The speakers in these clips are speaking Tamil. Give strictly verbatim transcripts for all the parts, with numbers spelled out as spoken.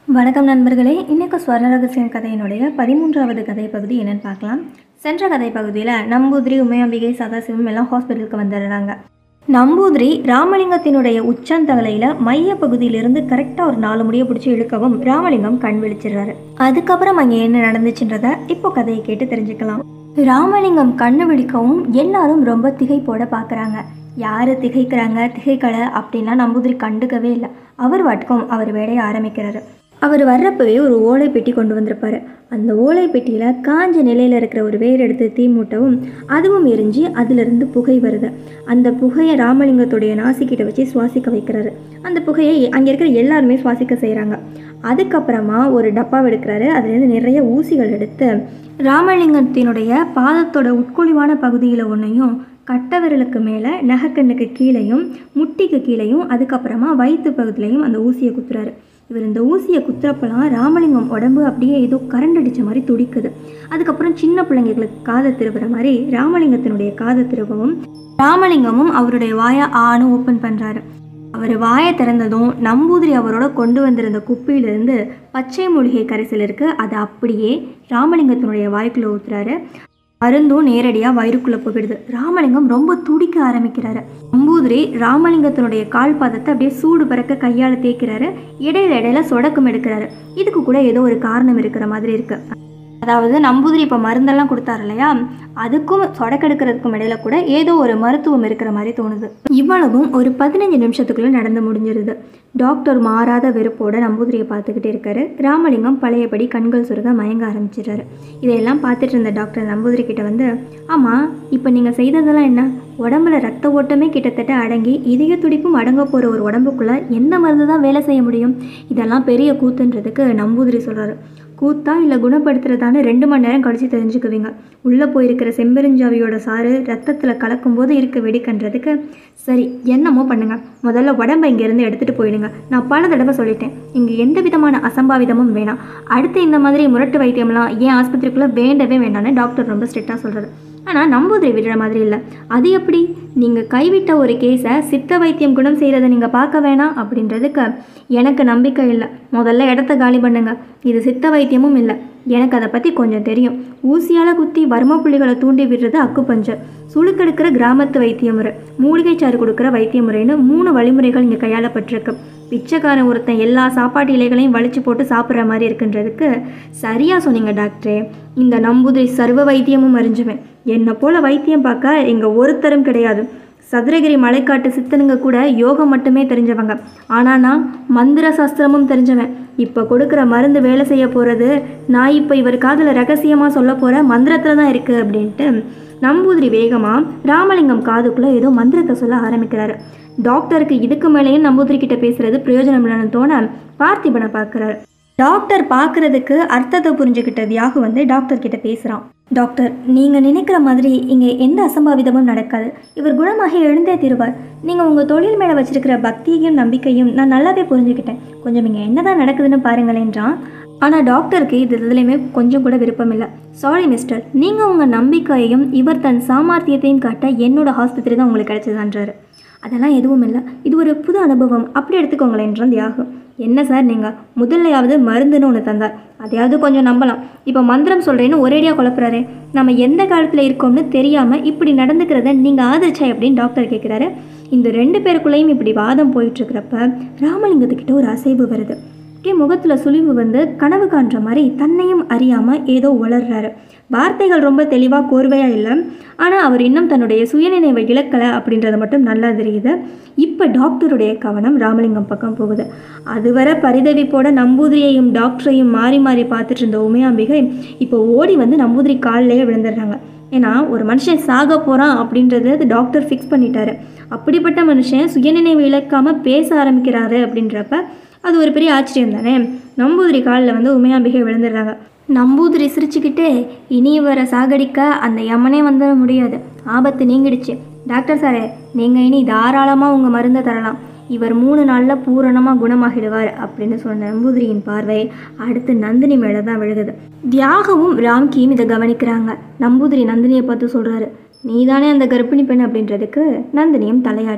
வணக்கம் நண்பர்களே, இன்றைக்கு ஸ்வர்ண ரகசியம் கதையினுடைய பதிமூன்றாவது கதை பகுதி என்னென்னு பார்க்கலாம். சென்ற கதை பகுதியில் நம்பூதிரி, உமையாம்பிகை, சதாசிவம் எல்லாம் ஹாஸ்பிட்டலுக்கு வந்துடுறாங்க. நம்பூதிரி ராமலிங்கத்தினுடைய உச்சந்தலையில் மைய பகுதியிலிருந்து கரெக்டாக ஒரு நாலு முடியை பிடிச்சி இழுக்கவும் ராமலிங்கம் கண் விழிச்சிடுறாரு. அதுக்கப்புறம் அங்கே என்ன நடந்துச்சுன்றதை இப்போ கதையை கேட்டு தெரிஞ்சுக்கலாம். ராமலிங்கம் கண்ணு விழிக்கவும் எல்லாரும் ரொம்ப திகைப்போட பார்க்குறாங்க. யார் திகைக்கிறாங்க திகைக்கலை அப்படின்லாம் நம்பூதிரி கண்டுக்கவே இல்லை. அவர் வாட்டுக்கும் அவர் வேலையை ஆரம்பிக்கிறாரு. அவர் வர்றப்பவே ஒரு ஓலை பெட்டி கொண்டு வந்திருப்பார். அந்த ஓலை பெட்டியில் காஞ்ச நிலையில் இருக்கிற ஒரு வேர் எடுத்து தீ மூட்டவும் அதுவும் எரிஞ்சு அதிலிருந்து புகை வருது. அந்த புகையை ராமலிங்கத்துடைய நாசிக்கிட்ட வச்சு சுவாசிக்க வைக்கிறாரு. அந்த புகையை அங்கே இருக்கிற எல்லாருமே சுவாசிக்க செய்கிறாங்க. அதுக்கப்புறமா ஒரு டப்பாவை எடுக்கிறாரு. அதுலேருந்து நிறைய ஊசிகள் எடுத்து ராமலிங்கத்தினுடைய பாதத்தோட உட்குழிவான பகுதியில் ஒன்றையும், கட்ட விரலுக்கு மேலே நகக்கண்ணுக்கு கீழேயும், முட்டிக்கு கீழேயும், அதுக்கப்புறமா வயிற்று பகுதியிலையும் அந்த ஊசியை குத்துறாரு. இவர் இந்த ஊசியை குத்துறப்பெல்லாம் ராமலிங்கம் உடம்பு அப்படியே ஏதோ கரண்ட் அடித்த மாதிரி துடிக்குது. அதுக்கப்புறம் சின்ன பிள்ளைங்களுக்கு காதை திருவுற மாதிரி ராமலிங்கத்தினுடைய காதை திரும்பவும் ராமலிங்கமும் அவருடைய வாயை ஆணும் ஓப்பன் பண்ணுறாரு. அவர் வாயை திறந்ததும் நம்பூதிரி அவரோட கொண்டு வந்திருந்த குப்பியிலிருந்து பச்சை மூலிகை கரைசல் இருக்குது. அதை அப்படியே ராமலிங்கத்தினுடைய வாய்க்குள்ளே ஊற்றுறாரு. மருந்தும் நேரடியாக வயிறுக்குள்ளே போயிடுது. ராமலிங்கம் ரொம்ப துடிக்க ஆரம்பிக்கிறாரு. நம்பூதிரி ராமலிங்கத்தினுடைய கால் பாதத்தை அப்படியே சூடு பறக்க கையால் தேய்க்கிறாரு. இடையில இடையில சொடக்கம் எடுக்கிறாரு. இதுக்கு கூட ஏதோ ஒரு காரணம் இருக்கிற மாதிரி இருக்கு. அதாவது நம்பூதிரி இப்போ மருந்தெல்லாம் கொடுத்தாரு இல்லையா, அதுக்கும் சொடக்கெடுக்கிறதுக்கும் இடையில கூட ஏதோ ஒரு மருத்துவம் இருக்கிற மாதிரி தோணுது. இவ்வளவும் ஒரு பதினஞ்சு நிமிஷத்துக்குள்ளே நடந்து முடிஞ்சிருது. டாக்டர் மாறாத வெறுப்போட நம்பூதிரியை பார்த்துக்கிட்டே இருக்காரு. ராமலிங்கம் பழையபடி கண்கள் சுருக மயங்க ஆரம்பிச்சிடுறாரு. இதையெல்லாம் பார்த்துட்டு இருந்த டாக்டர் நம்பூதிரி கிட்ட வந்து, ஆமாம் இப்போ நீங்கள் செய்ததெல்லாம் என்ன? உடம்புல ரத்த ஓட்டமே கிட்டத்தட்ட அடங்கி இதய துடிப்பும் அடங்க போகிற ஒரு உடம்புக்குள்ளே எந்த மருந்து தான் வேலை செய்ய முடியும்? இதெல்லாம் பெரிய கூத்துன்றதுக்கு நம்பூதிரி சொல்கிறாரு. கூத்தா இல்லை குணப்படுத்துறதான்னு ரெண்டு மணி நேரம் கழித்து தெரிஞ்சுக்குவீங்க. உள்ளே போயிருக்கிற செம்பெருஞ்சாவியோட சாறு ரத்தத்தில் கலக்கும்போது இருக்க வெடிக்கன்றதுக்கு சரி என்னமோ பண்ணுங்கள். முதல்ல உடம்பை இங்கேருந்து எடுத்துகிட்டு போயிடுங்க. நான் பல தடவை சொல்லிட்டேன், இங்கே எந்த விதமான அசம்பாவிதமும் வேணாம். அடுத்து இந்த மாதிரி முரட்டு வைத்தியம்லாம் ஏன் ஆஸ்பத்திரிக்குள்ளே வேண்டவே வேண்டான்னு டாக்டர் ரொம்ப ஸ்ட்ரிக்டாக சொல்கிறாரு. ஆனால் நம்பூதிரி விடுற மாதிரி இல்லை. அது எப்படி? நீங்கள் கைவிட்ட ஒரு கேஸை சித்த வைத்தியம் குணம் செய்கிறத நீங்கள் பார்க்க வேணாம் அப்படின்றதுக்கு எனக்கு நம்பிக்கை இல்லை. முதல்ல இடத்த காலி பண்ணுங்க. இது சித்த வைத்தியமும் இல்லை, எனக்கு அதை பற்றி கொஞ்சம் தெரியும். ஊசியால் குத்தி வர்ம புள்ளிகளை தூண்டி விடுறது அக்குபஞ்சர், சுழுக்கெடுக்கிற கிராமத்து வைத்திய முறை, மூலிகைச்சாறு கொடுக்குற வைத்திய முறைன்னு மூணு வழிமுறைகள் இங்கே கையாளப்பட்டிருக்கு. பிச்சைக்காரன் ஒருத்தன் எல்லா சாப்பாட்டு இலைகளையும் வலிச்சு போட்டு சாப்பிட்ற மாதிரி இருக்குன்றதுக்கு சரியாக சொன்னீங்க டாக்டரே. இந்த நம்பூதிரி சர்வ வைத்தியமும் அறிஞ்சுவேன். என்னை போல் வைத்தியம் பார்க்க இங்கே ஒருத்தரும் கிடையாது. சதுரகிரி மலைக்காட்டு சித்தனுங்க கூட யோகம் மட்டுமே தெரிஞ்சவங்க. ஆனால் நான் மந்திர சாஸ்திரமும் தெரிஞ்சவன். இப்போ கொடுக்குற மருந்து வேலை செய்ய போகிறது நான் இப்போ இவர் காதில் ரகசியமாக சொல்ல போகிற மந்திரத்தில் தான் இருக்குது அப்படின்ட்டு நம்பூதிரி வேகமாக ராமலிங்கம் காதுக்குள்ளே ஏதோ மந்திரத்தை சொல்ல ஆரம்பிக்கிறாரு. டாக்டருக்கு இதுக்கு மேலேயும் நம்பூதிரி கிட்ட பேசுறது பிரயோஜனம் இல்லைன்னு தோண பார்த்திபனை பார்க்குறாரு. டாக்டர் பார்க்குறதுக்கு அர்த்தத்தை புரிஞ்சுக்கிட்ட தியாகு வந்து டாக்டர் கிட்ட பேசுகிறான். டாக்டர், நீங்கள் நினைக்கிற மாதிரி இங்கே எந்த அசம்பாவிதமும் நடக்காது. இவர் குணமாகி எழுந்தே தீருவார். நீங்கள் உங்கள் தொழில் மேலே வச்சிருக்கிற பக்தியையும் நம்பிக்கையும் நான் நல்லாவே புரிஞ்சுக்கிட்டேன். கொஞ்சம் இங்கே என்னதான் நடக்குதுன்னு பாருங்களேன்றான். ஆனால் டாக்டருக்கு இது இதுலேயுமே கொஞ்சம் கூட விருப்பம் இல்லை. சாரி மிஸ்டர், நீங்கள் உங்கள் நம்பிக்கையையும் இவர் தன் சாமர்த்தியத்தையும் காட்ட என்னோட ஹாஸ்பத்திரி தான் உங்களுக்கு கிடைச்சதான்றாரு. அதெல்லாம் எதுவும் இல்லை, இது ஒரு புது அனுபவம், அப்படி எடுத்துக்கோங்களேன்றான் தியாகு. என்ன சார் நீங்கள் முதல்லையாவது மருந்துன்னு ஒன்று தந்தார், அதையாவது கொஞ்சம் நம்பலாம். இப்போ மந்திரம் சொல்கிறேன்னு ஒரேடியாக குழப்புறாரு. நம்ம எந்த காலத்தில் இருக்கோம்னு தெரியாமல் இப்படி நடந்துக்கிறத நீங்கள் ஆதரிச்சா அப்படின்னு டாக்டர் கேட்குறாரு. இந்த ரெண்டு பேருக்குள்ளேயும் இப்படி வாதம் போயிட்டுருக்கிறப்ப ராமலிங்கத்துக்கிட்ட ஒரு அசைவு வருது. அப்படியே முகத்தில் சுழிவு வந்து கனவு காண்ற மாதிரி தன்னையும் அறியாமல் ஏதோ உளர்றாரு. வார்த்தைகள் ரொம்ப தெளிவாக கோர்வையாக இல்லை, ஆனால் அவர் இன்னும் தன்னுடைய சுயநினைவை இழக்கலை அப்படின்றது மட்டும் நல்லா தெரியுது. இப்போ டாக்டருடைய கவனம் ராமலிங்கம் பக்கம் போகுது. அதுவரை பரிதவிப்போட நம்பூதிரியையும் டாக்டரையும் மாறி மாறி பார்த்துட்டு இருந்த உமையாம்பிகை இப்போ ஓடி வந்து நம்பூதிரி காலிலேயே விழுந்துடுறாங்க. ஏன்னா ஒரு மனுஷன் சாக போகிறான் அப்படின்றது அது டாக்டர் ஃபிக்ஸ் பண்ணிட்டாரு. அப்படிப்பட்ட மனுஷன் சுயநினைவு இழக்காமல் பேச ஆரம்பிக்கிறாரு அப்படின்றப்ப அது ஒரு பெரிய ஆச்சரியம் தானே. நம்பூதிரி காலில் வந்து உமையாம்பிகை விழுந்துடுறாங்க. நம்பூதிரி சிரிச்சுக்கிட்டே, இனி இவரை சாகடிக்க அந்த யமனே வந்துட முடியாது, ஆபத்து நீங்கிடுச்சு. டாக்டர் சாரே, நீங்கள் இனி தாராளமாக உங்கள் மருந்தை தரலாம். இவர் மூணு நாளில் பூரணமாக குணமாகிடுவார் அப்படின்னு சொன்ன நம்பூதிரியின் பார்வை அடுத்து நந்தினி மேலே தான் விழுகுது. தியாகவும் ராம்கியும் இதை கவனிக்கிறாங்க. நம்பூதிரி நந்தினியை பார்த்து சொல்கிறாரு, நீ தானே அந்த கர்ப்பிணி பெண் அப்படின்றதுக்கு நந்தினியும் தலையாற்றா.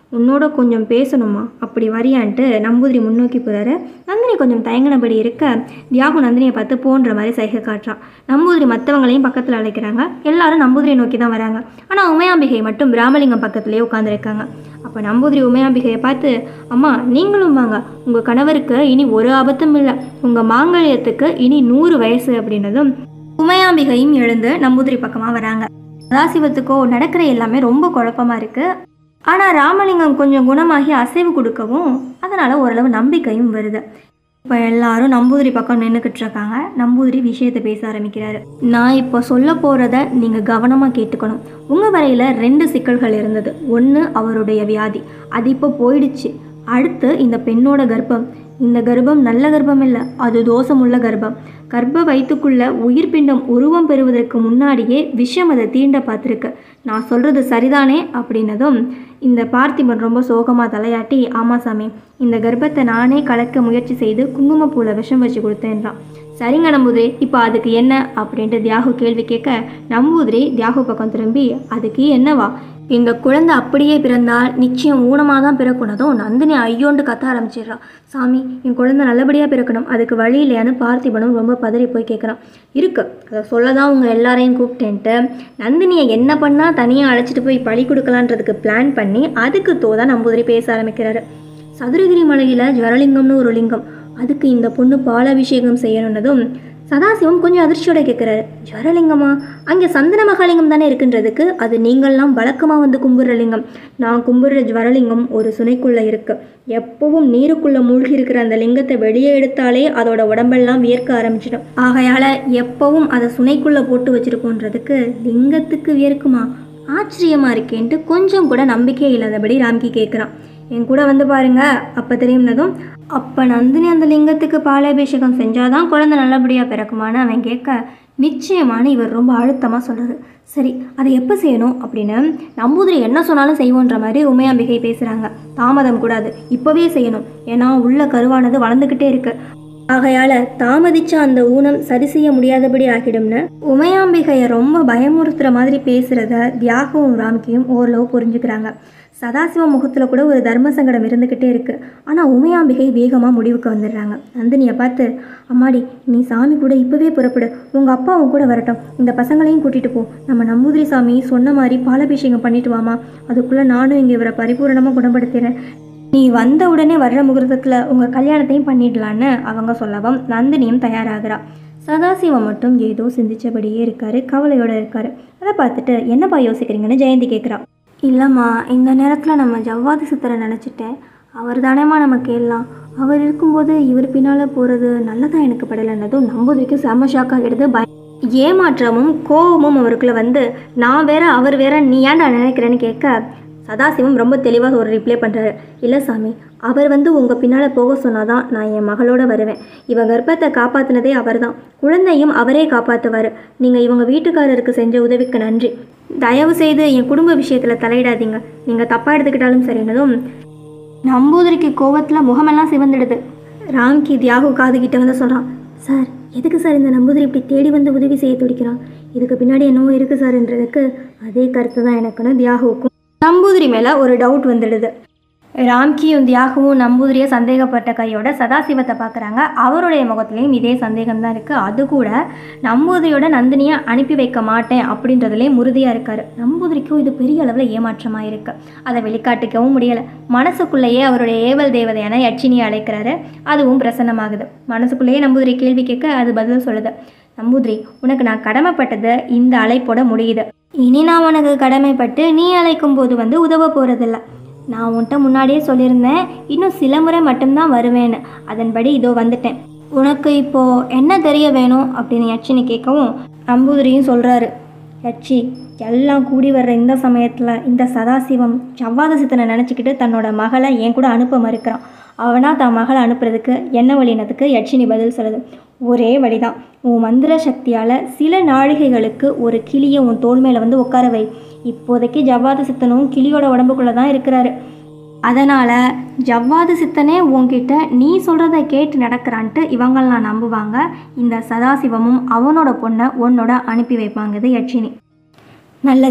உன்னோட கொஞ்சம் பேசணுமா, அப்படி வரியான்ட்டு நம்பூதிரி முன்னோக்கி போகிறாரு. நந்தினி கொஞ்சம் தயங்கினபடி இருக்க தியாகு நந்தினியை பார்த்து போன்ற மாதிரி சைகை காட்டுறான். நம்பூதிரி மற்றவங்களையும் பக்கத்தில் அழைக்கிறாங்க. எல்லாரும் நம்பூதிரியை நோக்கி தான் வராங்க. ஆனால் உமையாம்பிகை மட்டும் ராமலிங்கம் பக்கத்துலேயே உட்காந்துருக்காங்க. அப்போ நம்பூதிரி உமையாம்பிகையை பார்த்து, அம்மா நீங்களும் வாங்க, உங்கள் கணவருக்கு இனி ஒரு ஆபத்தும் இல்லை, உங்கள் மாங்கல்யத்துக்கு இனி நூறு வயசு அப்படின்னதும் உமையாம்பிகையும் எழுந்து நம்பூதிரி பக்கமாக வராங்க. சதாசிவத்துக்கோ நடக்கிற எல்லாமே ரொம்ப குழப்பமாக இருக்குது. ஆனால் ராமலிங்கம் கொஞ்சம் குணமாகி அசைவு கொடுக்கவும் அதனால் ஓரளவு நம்பிக்கையும் வருது. இப்போ எல்லாரும் நம்பூதிரி பக்கம் நின்றுக்கிட்டு இருக்காங்க. நம்பூதிரி விஷயத்தை பேச ஆரம்பிக்கிறாரு. நான் இப்போ சொல்ல போகிறத நீங்கள் கவனமாக கேட்டுக்கணும். உங்கள் வரையில் ரெண்டு சிக்கல்கள் இருந்தது. ஒன்று அவருடைய வியாதி, அது இப்போ போயிடுச்சு. அடுத்து இந்த பெண்ணோட கர்ப்பம். இந்த கர்ப்பம் நல்ல கர்ப்பம் இல்லை, அது தோஷமுள்ள கர்ப்பம். கர்ப்ப வயிற்றுக்குள்ள உயிர் பிண்டம் உருவம் பெறுவதற்கு முன்னாடியே விஷம் அதை தீண்ட பார்த்துருக்கு. நான் சொல்கிறது சரிதானே அப்படின்னதும் இந்த பார்த்திபன் ரொம்ப சோகமாக தலையாட்டி, ஆமா சாமி, இந்த கர்ப்பத்தை நானே கலக்க முயற்சி செய்து குங்குமப்பூவில் விஷம் வச்சு கொடுத்தேன்றான். சரிங்க நம்பூதிரி, இப்போ அதுக்கு என்ன அப்படின்ட்டு தியாகு கேள்வி கேட்க நம்பூதிரி தியாகு பக்கம் திரும்பி, அதுக்கு என்னவா, இந்த குழந்தை அப்படியே பிறந்தால் நிச்சயம் ஊனமாக தான் பிறக்கணுதும். நந்தினி ஐயோண்டு கத்த ஆரம்பிச்சிடுறான். சாமி, என் குழந்தை நல்லபடியாக பிறக்கணும், அதுக்கு வழி இல்லையான்னு பார்த்திபனும் ரொம்ப பதறி போய் கேட்குறான். இருக்கு, அதை சொல்ல தான் உங்கள் எல்லாரையும் கூப்பிட்டேன்ட்டு நந்தினியை என்ன பண்ணால் தனியாக அழைச்சிட்டு போய் பழி கொடுக்கலான்றதுக்கு பிளான் பண்ணி அதுக்கு தோதான் நம்பூதிரி பேச ஆரம்பிக்கிறாரு. சதுரகிரி மலையில் ஜவரலிங்கம்னு ஒரு லிங்கம், அதுக்கு இந்த பொண்ணு பாலாபிஷேகம் செய்யணுன்னதும் சதாசிவம் கொஞ்சம் அதிர்ச்சியோட கேட்குறாரு. ஜவரலிங்கமா? அங்கே சந்தன மகாலிங்கம் தானே இருக்குன்றதுக்கு அது நீங்கள்லாம் வழக்கமாக வந்து கும்பிட்ற லிங்கம். நான் கும்பிட்ற ஜவரலிங்கம் ஒரு சுனைக்குள்ளே இருக்குது. எப்பவும் நீருக்குள்ளே மூழ்கி இருக்கிற அந்த லிங்கத்தை வெளியே எடுத்தாலே அதோட உடம்பெல்லாம் வியர்க்க ஆரம்பிச்சிடும். ஆகையால் எப்பவும் அதை சுனைக்குள்ளே போட்டு வச்சுருக்கோன்றதுக்கு லிங்கத்துக்கு வியர்க்குமா? ஆச்சரியமாக இருக்கேன்ட்டு கொஞ்சம் கூட நம்பிக்கை இல்லாதபடி ராம்கி கேட்குறான். என் கூட வந்து பாருங்க, அப்போ தெரியும்னதும் அப்போ நந்தினி அந்த லிங்கத்துக்கு பாலாபிஷேகம் செஞ்சாதான் குழந்தை நல்லபடியாக பிறக்குமான்னு அவன் கேட்க நிச்சயமான இவர் ரொம்ப அழுத்தமாக சொல்கிறாரு. சரி, அதை எப்போ செய்யணும் அப்படின்னு நம்பூதிரி என்ன சொன்னாலும் செய்வோன்ற மாதிரி உமையாம்பிகை பேசுகிறாங்க. தாமதம் கூடாது, இப்போவே செய்யணும், ஏன்னா உள்ள கருவானது வளர்ந்துக்கிட்டே இருக்கு. ஆகையால் தாமதிச்சா அந்த ஊனம் சரி செய்ய முடியாதபடி ஆகிடும்னு உமையாம்பிகையை ரொம்ப பயமுறுத்துகிற மாதிரி பேசுகிறத தியாகவும் ராம்கியும் ஓரளவு புரிஞ்சுக்கிறாங்க. சதாசிவ முகத்தில் கூட ஒரு தர்ம சங்கடம் இருந்துக்கிட்டே இருக்குது. ஆனால் உமையாம்பிகை வேகமாக முடிவுக்கு வந்துடுறாங்க. நந்தினியை பார்த்து, அம்மாடி நீ சாமி கூட இப்போவே புறப்படு, உங்கள் அப்பாவும் கூட வரட்டும், இந்த பசங்களையும் கூட்டிகிட்டு போ, நம்ம நம்பூதிரி சாமி சொன்ன மாதிரி பாலாபிஷேகம் பண்ணிட்டு வாமா, அதுக்குள்ளே நானும் இங்கே இவரை பரிபூரணமாக குணப்படுத்துகிறேன், நீ வந்த உடனே வர்ற முகூர்த்தத்தில் உங்கள் கல்யாணத்தையும் பண்ணிடலான்னு அவங்க சொல்லவும் நந்தினியும் தயாராகிறா. சதாசிவம் மட்டும் ஏதோ சிந்திச்சபடியே இருக்காரு, கவலையோடு இருக்காரு. அதை பார்த்துட்டு என்னப்பா யோசிக்கிறீங்கன்னு ஜெயந்தி கேட்குறா. இல்லைம்மா, இந்த நேரத்தில் நம்ம ஜவ்வாது சித்தரை நினச்சிட்டேன், அவர் தானேம்மா நம்ம கேட்கலாம், அவர் இருக்கும்போது இவர் பின்னால் போகிறது நல்லதாக எனக்கு படலைன்னதும் நம்பூதிரிக்கு செம ஷாக் ஆகிடுது. பய ஏமாற்றமும் கோபமும் அவருக்குள்ளே வந்து, நான் வேற அவர் வேற, நீ ஏன்டா நினைக்கிறேன்னு கேட்க சதாசிவம் ரொம்ப தெளிவாக ஒரு ரிப்ளை பண்ணுறாரு. இல்லை சாமி, அவர் வந்து உங்கள் பின்னால் போக சொன்னாதான் நான் என் மகளோட வருவேன். இவன் கர்ப்பத்தை காப்பாற்றினதே அவர் தான், குழந்தையும் அவரே காப்பாற்றுவார். நீங்கள் இவங்க வீட்டுக்காரருக்கு செஞ்ச உதவிக்கு நன்றி. தயவு செய்து என் குடும்ப விஷயத்தில் தலையிடாதீங்க, நீங்கள் தப்பாக எடுத்துக்கிட்டாலும் சரின்னதும் நம்பூதிரிக்கு கோவத்தில் முகமெல்லாம் சிவந்துடுது. ராம்கி தியாகு காதுகிட்ட வந்து சொல்கிறான், சார் எதுக்கு சார் இந்த நம்பூதிரி இப்படி தேடி வந்து உதவி செய்ய துடிக்கிறான், இதுக்கு பின்னாடி என்னவோ இருக்குது சார்ன்றதுக்கு அதே கருத்து தான் எனக்குன்னு தியாகுவுக்கும் நம்பூதிரி மேலே ஒரு டவுட் வந்துடுது. ராம்கியும் தியாகுவும் நம்பூதிரியை சந்தேகப்பட்ட கையோட சதாசிவத்தை பார்க்குறாங்க. அவருடைய முகத்துலேயும் இதே சந்தேகம் தான் இருக்குது. அது கூட நம்பூதிரியோட நந்தினியை அனுப்பி வைக்க மாட்டேன் அப்படின்றதுலேயும் உறுதியாக இருக்கார். நம்பூதிரிக்கும் இது பெரிய அளவில் ஏமாற்றமாக இருக்குது. அதை வெளிக்காட்டிக்கவும் முடியலை. மனசுக்குள்ளேயே அவருடைய ஏவல் தேவதையான யட்சினியை அழைக்கிறாரு. அதுவும் பிரசன்னமாகுது. மனசுக்குள்ளேயே நம்பூதிரி கேள்வி கேட்க அது பதில் சொல்லுது. நம்பூதிரி, உனக்கு நான் கடமைப்பட்டது இந்த அழைப்போட முடியுது. இனி நான் உனக்கு கடமைப்பட்டு நீ அழைக்கும் போது வந்து உதவ போகிறதில்ல. நான் உன்கிட்ட முன்னாடியே சொல்லியிருந்தேன், இன்னும் சில முறை மட்டும்தான் வருவேன்னு. அதன்படி இதோ வந்துட்டேன். உனக்கு இப்போது என்ன தெரிய வேணும் அப்படின்னு யட்சினி கேட்கவும் நம்பூதிரியும் சொல்கிறாரு, யட்சி, எல்லாம் கூடி வர்ற இந்த சமயத்தில் இந்த சதாசிவம் ஜவ்வாது சித்தனை நினச்சிக்கிட்டு தன்னோட மகளை என் கூட அனுப்ப மறுக்கிறான். அவனா தன் மகளை அனுப்புறதுக்கு என்ன வழினதுக்கு யட்சினி பதில் சொல்லுது, ஒரே வழிதான். உன் மந்திர சக்தியால் சில நாழிகைகளுக்கு ஒரு கிளியை உன் தோல் மேலே வந்து உட்கார வை. இப்போதைக்கு ஜவ்வாது சித்தனும் கிளியோட உடம்புக்குள்ளே தான் இருக்கிறாரு. அதனால் ஜவ்வாது சித்தனே உன்கிட்ட நீ சொல்கிறத கேட்டு நடக்கிறான்ட்டு இவங்கள்லாம் நம்புவாங்க. இந்த சதாசிவமும் அவனோட பொண்ணை உன்னோட அனுப்பி வைப்பாங்க. இது யட்சினி. நல்லது,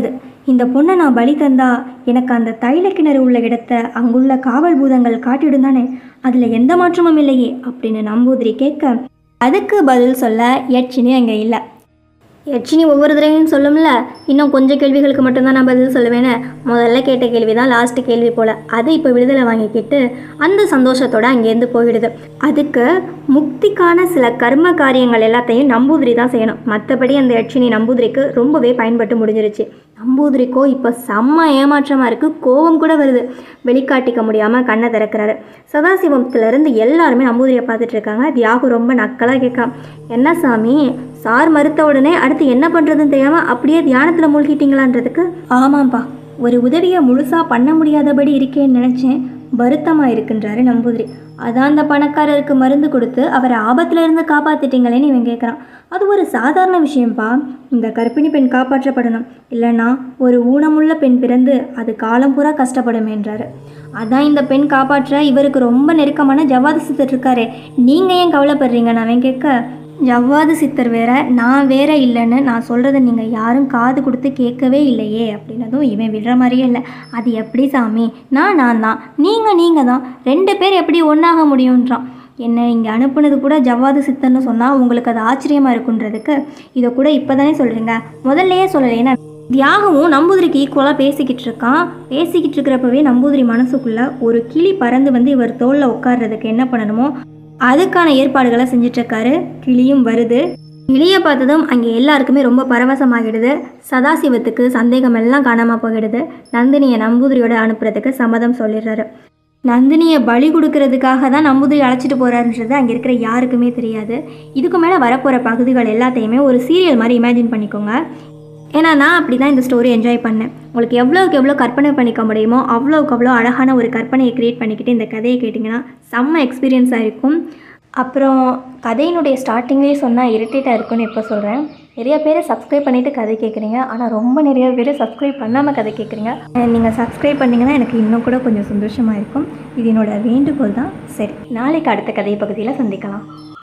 இந்த பொண்ணை நான் பலி தந்தா எனக்கு அந்த தைல கிணறு உள்ள இடத்த அங்குள்ள காவல் பூதங்கள் காட்டிடும் தானே, அதில் எந்த மாற்றமும் இல்லையே அப்படின்னு நம்பூதிரி கேட்க, அதுக்கு பதில் சொல்ல யட்சினி அங்கே இல்லை. யட்சினி ஒவ்வொரு தடவையும் சொல்லும்ல, இன்னும் கொஞ்சம் கேள்விகளுக்கு மட்டும்தான் நான் பதில் சொல்லுவேன்னு. முதல்ல கேட்ட கேள்வி தான் லாஸ்ட் கேள்வி போல். அது இப்போ விடுதலை வாங்கிக்கிட்டு அந்த சந்தோஷத்தோடு அங்கேருந்து போயிடுது. அதுக்கு முக்திக்கான சில கர்ம காரியங்கள் எல்லாத்தையும் நம்பூதிரி தான் செய்யணும். மற்றபடி அந்த யட்சினி நம்பூதிரிக்கு ரொம்பவே பயன்பட்டு முடிஞ்சிருச்சு. நம்பூதிரிக்கோ இப்போ செம்ம ஏமாற்றமாக இருக்குது, கோபம் கூட வருது. வெளிக்காட்டிக்க முடியாமல் கண்ணை திறக்கிறாரு. சதாசிவத்துலேருந்து எல்லாருமே நம்பூதிரியை பார்த்துட்டு இருக்காங்க. தியாகு ரொம்ப நக்கலாக கேட்கான், என்ன சாமி சார் மறுத்த உடனே அடுத்து என்ன பண்ணுறதுன்னு தெரியாமல் அப்படியே தியானத்தில் மூழ்கிட்டீங்களான்றதுக்கு, ஆமாம்ப்பா ஒரு உதவியை முழுசாக பண்ண முடியாதபடி இருக்கேன்னு நினச்சேன், வருத்தமாக இருக்குன்றாரு நம்பூதிரி. அதான் அந்த பணக்காரருக்கு மருந்து கொடுத்து அவரை ஆபத்தில் இருந்து காப்பாற்றிட்டீங்களேன்னு இவன் கேட்குறான். அது ஒரு சாதாரண விஷயம்ப்பா, இந்த கர்ப்பிணி பெண் காப்பாற்றப்படணும், இல்லைன்னா ஒரு ஊனமுள்ள பெண் பிறந்து அது காலம் பூரா கஷ்டப்படுமேன்றாரு. அதான் இந்த பெண் காப்பாற்ற இவருக்கு ரொம்ப நெருக்கமான ஜவ்வாது சித்தர் இருக்காரே, நீங்கள் ஏன் கவலைப்படுறீங்கன்னு அவன் கேட்க, ஜவ்வாது சித்தர் வேற நான் வேற இல்லைன்னு நான் சொல்கிறத நீங்கள் யாரும் காது கொடுத்து கேட்கவே இல்லையே அப்படின்னதும் இவன் விடுற மாதிரியே இல்லை. அது எப்படி சாமி, நான் நான் தான், நீங்கள் நீங்கள் தான், ரெண்டு பேர் எப்படி ஒன்றாக முடியுன்றான். என்னை இங்கே அனுப்புனது கூட ஜவ்வாது சித்தர்னு சொன்னால் உங்களுக்கு அது ஆச்சரியமாக இருக்குன்றதுக்கு, இதை கூட இப்போ தானே சொல்கிறீங்க, முதல்லையே சொல்லலைன்னா. தியாகவும் நம்பூதிரிக்கு ஈக்குவலாக பேசிக்கிட்டு இருக்கான். பேசிக்கிட்டு இருக்கிறப்பவே நம்பூதிரி மனசுக்குள்ளே ஒரு கிளி பறந்து வந்து இவர் தோளில் உட்கார்றதுக்கு என்ன பண்ணணுமோ அதுக்கான ஏற்பாடுகளை செஞ்சிட்ருக்காரு. கிளியும் வருது. கிளியை பார்த்ததும் அங்கே எல்லாருக்குமே ரொம்ப பரவசமாகிடுது. சதாசிவத்துக்கு சந்தேகம் எல்லாம் காணாமல் போயிடுது. நந்தினியை நம்பூதிரியோட அனுப்புறதுக்கு சம்மதம் சொல்லிடுறாரு. நந்தினியை பலி கொடுக்கறதுக்காக தான் நம்பூதிரி அழைச்சிட்டு போகிறாருன்றது அங்கே இருக்கிற யாருக்குமே தெரியாது. இதுக்கு மேலே வரப்போகிற பகுதிகள் எல்லாத்தையுமே ஒரு சீரியல் மாதிரி இமேஜின் பண்ணிக்கோங்க. ஏன்னா நான் அப்படி தான் இந்த ஸ்டோரி என்ஜாய் பண்ணேன். உங்களுக்கு எவ்வளோக்கு எவ்வளோ கற்பனை பண்ணிக்க முடியுமோ அவ்வளோக்கு அவ்வளோ அழகான ஒரு கற்பனையை க்ரியேட் பண்ணிக்கிட்டு இந்த கதையை கேட்டிங்கன்னா செம்ம எக்ஸ்பீரியன்ஸாக இருக்கும். அப்புறம் கதையினுடைய ஸ்டார்டிங்லேயே சொன்னால் இரிட்டேட்டாக இருக்குன்னு இப்போ சொல்கிறேன். நிறைய பேர் சப்ஸ்கிரைப் பண்ணிவிட்டு கதை கேட்குறீங்க, ஆனால் ரொம்ப நிறைய பேர் சப்ஸ்கிரைப் பண்ணாமல் கதை கேட்குறீங்க. நீங்கள் சப்ஸ்கிரைப் பண்ணிங்கன்னா எனக்கு இன்னும் கூட கொஞ்சம் சந்தோஷமாக இருக்கும். இது என்னோடய வேண்டுகோள் தான். சரி, நாளைக்கு அடுத்த கதை பகுதியில் சந்திக்கலாம்.